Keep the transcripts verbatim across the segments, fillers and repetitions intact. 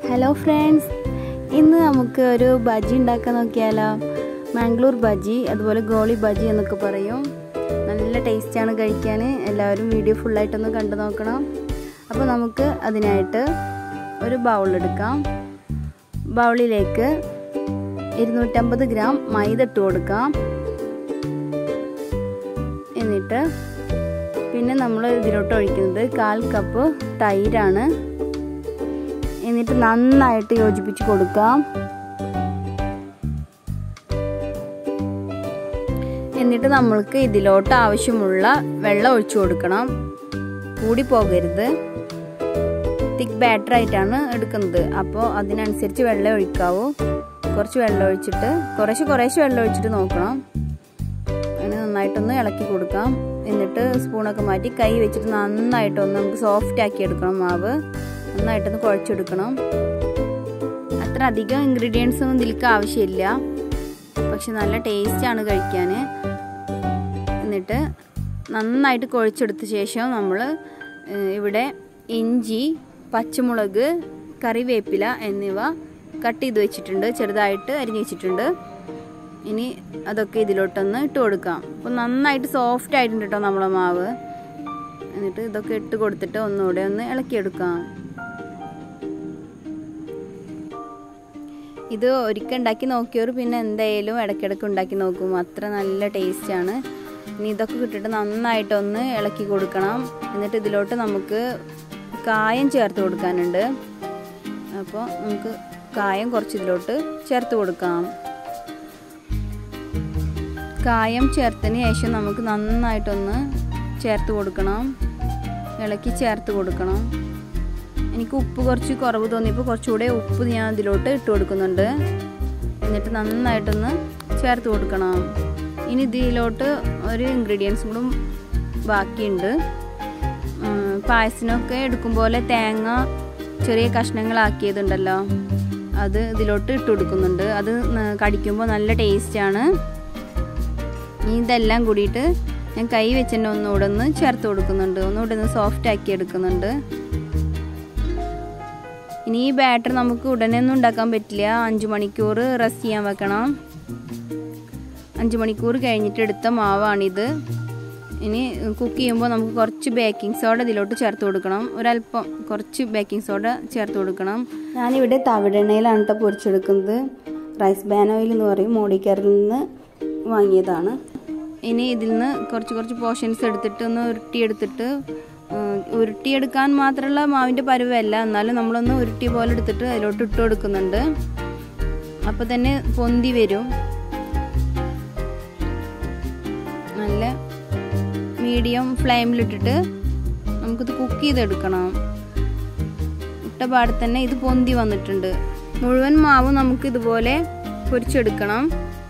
Hello friends, ഇന്ന് നമുക്ക് ഒരു ബജി ഉണ്ടാക്കാൻ നോക്കിയാലോ. മാംഗ്ലൂർ ബജി, അതുപോലെ ഗോളി ബജി എന്നൊക്കെ പറയും. നല്ല ടേസ്റ്റാണ് കഴിക്കാൻ. എല്ലാവരും വീഡിയോ ഫുള്ളായിട്ടൊന്ന് കണ്ടു നോക്കണം. അപ്പോൾ നമുക്ക് അതിനായിട്ട് ഒരു ബൗൾ എടുക്കാം. ബൗളിലേക്ക് ഇരുന്നൂറ്റമ്പത് ഗ്രാം മൈദ ഇട്ട് കൊടുക്കാം. എന്നിട്ട് പിന്നെ നമ്മൾ ഇതിലോട്ട് ഒഴിക്കുന്നത് കാൽ കപ്പ് തൈരാണ്. എന്നിട്ട് നന്നായിട്ട് യോജിപ്പിച്ച് കൊടുക്കാം. എന്നിട്ട് നമ്മൾക്ക് ഇതിലോട്ട് ആവശ്യമുള്ള വെള്ളം ഒഴിച്ചു കൊടുക്കണം. കൂടി പോകരുത്. തിക്ക് ബാറ്റർ ആയിട്ടാണ് എടുക്കുന്നത്, അപ്പോൾ അതിനനുസരിച്ച് വെള്ളം ഒഴിക്കാവൂ. കുറച്ച് വെള്ളം ഒഴിച്ചിട്ട് കുറേശ്ശെ കുറേശ്ശെ വെള്ളം ഒഴിച്ചിട്ട് നോക്കണം. അങ്ങനെ നന്നായിട്ടൊന്ന് ഇളക്കി കൊടുക്കാം. എന്നിട്ട് സ്പൂണൊക്കെ മാറ്റി കൈ വെച്ചിട്ട് നന്നായിട്ടൊന്ന് നമുക്ക് സോഫ്റ്റ് ആക്കി എടുക്കണം. മാവ് നന്നായിട്ടൊന്ന് കുഴച്ചെടുക്കണം. അത്ര അധികം ഇൻഗ്രീഡിയൻസ് ഒന്നും ഇതിലേക്ക് ആവശ്യമില്ല, പക്ഷെ നല്ല ടേസ്റ്റാണ് കഴിക്കാൻ. എന്നിട്ട് നന്നായിട്ട് കുഴച്ചെടുത്ത ശേഷം നമ്മൾ ഇവിടെ ഇഞ്ചി, പച്ചമുളക്, കറിവേപ്പില എന്നിവ കട്ട് ചെയ്ത് വെച്ചിട്ടുണ്ട്, ചെറുതായിട്ട് അരിഞ്ഞ് വെച്ചിട്ടുണ്ട്. ഇനി അതൊക്കെ ഇതിലോട്ടൊന്ന് ഇട്ട് കൊടുക്കാം. അപ്പോൾ നന്നായിട്ട് സോഫ്റ്റ് ആയിട്ടുണ്ട് കേട്ടോ നമ്മളെ മാവ്. എന്നിട്ട് ഇതൊക്കെ ഇട്ട് കൊടുത്തിട്ട് ഒന്നുകൂടെ ഒന്ന് ഇളക്കിയെടുക്കാം. ഇത് ഒരിക്കൽ ഉണ്ടാക്കി നോക്കിയവർ പിന്നെ എന്തായാലും ഇടയ്ക്കിടയ്ക്ക് ഉണ്ടാക്കി നോക്കും. അത്ര നല്ല ടേസ്റ്റാണ്. ഇനി ഇതൊക്കെ ഇട്ടിട്ട് നന്നായിട്ടൊന്ന് ഇളക്കി കൊടുക്കണം. എന്നിട്ട് ഇതിലോട്ട് നമുക്ക് കായം ചേർത്ത് കൊടുക്കാനുണ്ട്. അപ്പോൾ നമുക്ക് കായം കുറച്ച് ഇതിലോട്ട് ചേർത്ത് കൊടുക്കാം. കായം ചേർത്തതിന് ശേഷം നമുക്ക് നന്നായിട്ടൊന്ന് ചേർത്ത് കൊടുക്കണം. ഇളക്കി ചേർത്ത് കൊടുക്കണം. എനിക്ക് ഉപ്പ് കുറച്ച് കുറവ് തോന്നിയപ്പോൾ കുറച്ചുകൂടെ ഉപ്പ് ഞാൻ ഇതിലോട്ട് ഇട്ട് കൊടുക്കുന്നുണ്ട്. എന്നിട്ട് നന്നായിട്ടൊന്ന് ചേർത്ത് കൊടുക്കണം. ഇനി ഇതിലോട്ട് ഒരു ഇൻഗ്രീഡിയൻസും കൂടെ ബാക്കിയുണ്ട്. പായസത്തിനൊക്കെ എടുക്കും പോലെ തേങ്ങ ചെറിയ കഷ്ണങ്ങളാക്കിയതുണ്ടല്ലോ, അത് ഇതിലോട്ട് ഇട്ട് കൊടുക്കുന്നുണ്ട്. അത് കടിക്കുമ്പോൾ നല്ല ടേസ്റ്റാണ്. ഇനി ഇതെല്ലാം കൂടിയിട്ട് ഞാൻ കൈ വെച്ചിട്ട് ഒന്നുകൂടെ ഒന്ന് ചേർത്ത് കൊടുക്കുന്നുണ്ട്. ഒന്നുകൂടെ ഒന്ന് സോഫ്റ്റ് ആക്കി എടുക്കുന്നുണ്ട്. ഇനി ഈ ബാറ്റർ നമുക്ക് ഉടനെ ഒന്നും ഉണ്ടാക്കാൻ പറ്റില്ല. അഞ്ച് മണിക്കൂർ റെസ്റ്റ് ചെയ്യാൻ വെക്കണം. അഞ്ച് മണിക്കൂർ കഴിഞ്ഞിട്ട് എടുത്ത മാവാണിത്. ഇനി കുക്ക് ചെയ്യുമ്പോൾ നമുക്ക് കുറച്ച് ബേക്കിംഗ് സോഡ ഇതിലോട്ട് ചേർത്ത് കൊടുക്കണം. ഒരല്പം കുറച്ച് ബേക്കിംഗ് സോഡ ചേർത്ത് കൊടുക്കണം. ഞാനിവിടെ തവിടെണ്ണയിലാണ് കേട്ടോ പൊരിച്ചെടുക്കുന്നത്. റൈസ് ബാൻ ഓയിൽ എന്ന് പറയും, മോഡിക്കറിൽ നിന്ന് വാങ്ങിയതാണ്. ഇനി ഇതിൽ നിന്ന് കുറച്ച് കുറച്ച് പോർഷൻസ് എടുത്തിട്ട് ഒന്ന് ഉരുട്ടിയെടുത്തിട്ട്, ഉരുട്ടിയെടുക്കാൻ മാത്രമുള്ള മാവിൻ്റെ പരുവല്ല, എന്നാലും നമ്മളൊന്ന് ഉരുട്ടി പോലെ എടുത്തിട്ട് അതിലോട്ട് ഇട്ട് കൊടുക്കുന്നുണ്ട്. അപ്പോൾ തന്നെ പൊന്തി വരും. നല്ല മീഡിയം ഫ്ലെയിമിലിട്ടിട്ട് നമുക്കിത് കുക്ക് ചെയ്തെടുക്കണം. ഇട്ട പാടെ തന്നെ ഇത് പൊന്തി വന്നിട്ടുണ്ട്. മുഴുവൻ മാവും നമുക്ക് ഇതുപോലെ പൊരിച്ചെടുക്കണം.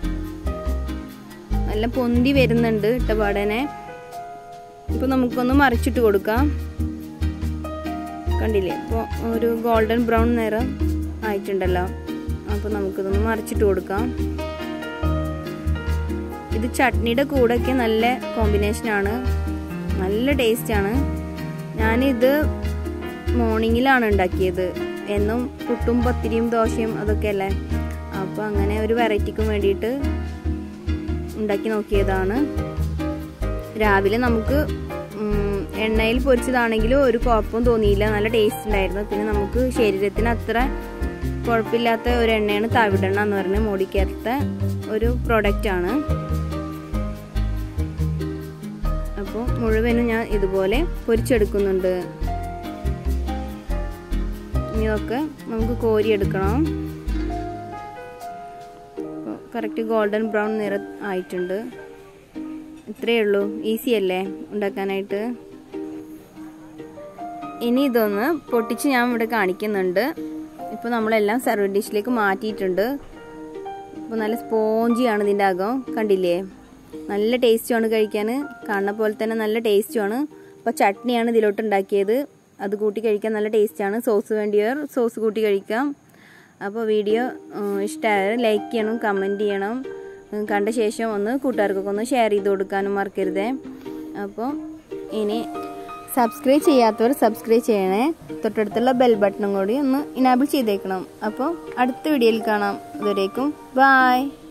നല്ല പൊന്തി വരുന്നുണ്ട് ഇട്ടപാടനെ. ഇപ്പോൾ നമുക്കൊന്ന് മറിച്ചിട്ട് കൊടുക്കാം. കണ്ടില്ലേ, ഇപ്പോൾ ഒരു ഗോൾഡൻ ബ്രൗൺ നിറം ആയിട്ടുണ്ടല്ലോ. അപ്പോൾ നമുക്കിതൊന്ന് മറിച്ചിട്ട് കൊടുക്കാം. ഇത് ചട്നിയുടെ കൂടെയൊക്കെ നല്ല കോമ്പിനേഷനാണ്, നല്ല ടേസ്റ്റാണ്. ഞാനിത് മോർണിംഗിലാണ് ഉണ്ടാക്കിയത്. എന്നും പുട്ടും പത്തിരിയും ദോശയും അതൊക്കെ അല്ലേ, അപ്പോൾ അങ്ങനെ ഒരു വെറൈറ്റിക്കും വേണ്ടിയിട്ട് ഉണ്ടാക്കി നോക്കിയതാണ്. രാവിലെ നമുക്ക് എണ്ണയിൽ പൊരിച്ചതാണെങ്കിലും ഒരു കുഴപ്പവും തോന്നിയില്ല, നല്ല ടേസ്റ്റ് ഉണ്ടായിരുന്നു. പിന്നെ നമുക്ക് ശരീരത്തിന് അത്ര കുഴപ്പമില്ലാത്ത ഒരു എണ്ണയാണ് തവിടെണ്ണ എന്ന് പറഞ്ഞ മോഡിക്കകത്തെ ഒരു പ്രോഡക്റ്റാണ്. അപ്പോൾ മുഴുവനും ഞാൻ ഇതുപോലെ പൊരിച്ചെടുക്കുന്നുണ്ട്. ഇനിയൊക്കെ നമുക്ക് കോരിയെടുക്കണം. കറക്റ്റ് ഗോൾഡൻ ബ്രൗൺ നിറം ആയിട്ടുണ്ട്. ഇത്രയേ ഉള്ളൂ, ഈസി അല്ലേ ഉണ്ടാക്കാനായിട്ട്. ഇനി ഇതൊന്ന് പൊട്ടിച്ച് ഞാൻ ഇവിടെ കാണിക്കുന്നുണ്ട്. ഇപ്പോൾ നമ്മളെല്ലാം സർവ് ഡിഷിലേക്ക് മാറ്റിയിട്ടുണ്ട്. ഇപ്പോൾ നല്ല സ്പോഞ്ചിയാണ് ഇതിൻ്റെ അകം, കണ്ടില്ലേ. നല്ല ടേസ്റ്റുമാണ് കഴിക്കാൻ, കാണുന്ന പോലെ തന്നെ നല്ല ടേസ്റ്റുമാണ്. അപ്പോൾ ചട്നിയാണ് ഇതിലോട്ട് ഉണ്ടാക്കിയത്, അത് കൂട്ടി കഴിക്കാൻ നല്ല ടേസ്റ്റാണ്. സോസ് വേണ്ടിയവർ സോസ് കൂട്ടി കഴിക്കാം. അപ്പോൾ വീഡിയോ ഇഷ്ടമായാൽ ലൈക്ക് ചെയ്യണം, കമൻറ്റ് ചെയ്യണം. കണ്ട ശേഷം ഒന്ന് കൂട്ടുകാർക്കൊക്കെ ഒന്ന് ഷെയർ ചെയ്ത് കൊടുക്കാനും മറക്കരുതേ. അപ്പോൾ ഇനി സബ്സ്ക്രൈബ് ചെയ്യാത്തവർ സബ്സ്ക്രൈബ് ചെയ്യണേ. തൊട്ടടുത്തുള്ള ബെൽ ബട്ടണും കൂടി ഒന്ന് ഇനാബിൾ ചെയ്തേക്കണം. അപ്പോൾ അടുത്ത വീഡിയോയിൽ കാണാം. അതുവരേക്കും ബായ്.